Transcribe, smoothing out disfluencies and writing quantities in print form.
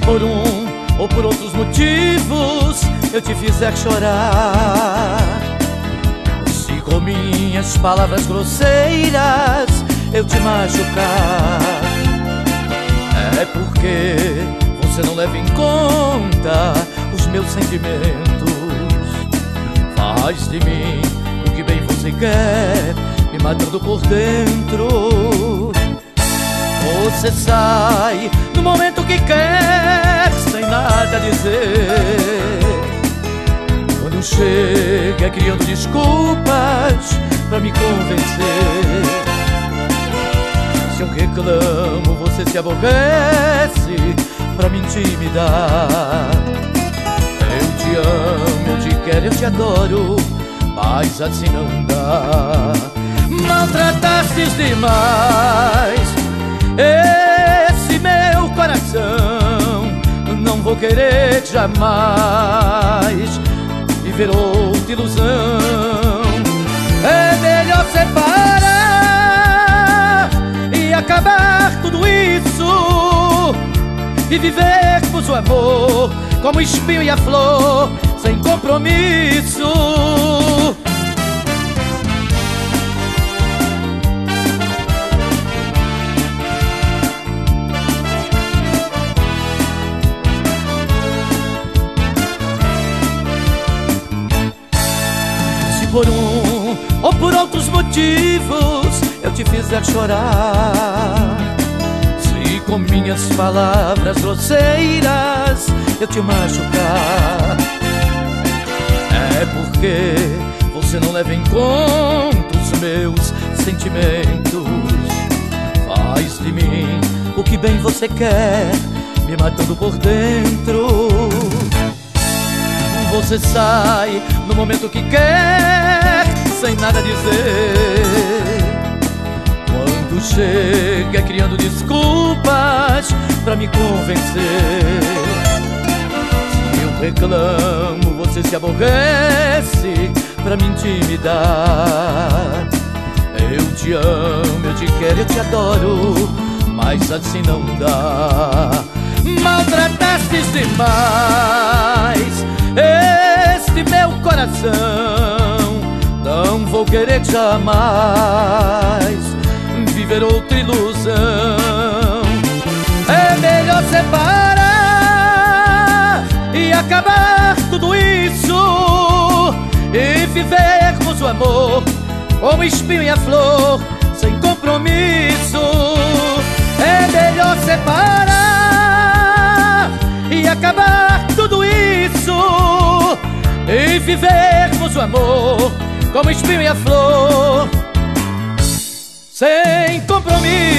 por um ou por outros motivos eu te fizer chorar, se com minhas palavras grosseiras eu te machucar, é porque você não leva em conta os meus sentimentos. Faz de mim o que bem você quer, me matando por dentro. Você sai no momento que quer, sem nada dizer. Quando chega criando desculpas pra me convencer. Se eu reclamo, você se aborrece pra me intimidar. Eu te amo, eu te quero, eu te adoro, mas assim não dá. Maltratastes demais esse meu coração, não vou querer jamais viver outra ilusão. É melhor separar e acabar tudo isso e vivermos o amor como o espinho e a flor, sem compromisso. Por um ou por outros motivos eu te fizer chorar, se com minhas palavras grosseiras eu te machucar, é porque você não leva em conta os meus sentimentos. Faz de mim o que bem você quer, me matando por dentro. Você sai no momento que quer, sem nada dizer. Quando chega criando desculpas pra me convencer. Se eu reclamo, você se aborrece pra me intimidar. Eu te amo, eu te quero, eu te adoro, mas assim não dá. Maltratastes demais este meu coração, não vou querer jamais viver outra ilusão. É melhor separar e acabar tudo isso e vivermos o amor como o espinho e a flor, sem compromisso. É melhor separar e acabar tudo isso e vivermos o amor como o espinho e a flor, sem compromisso.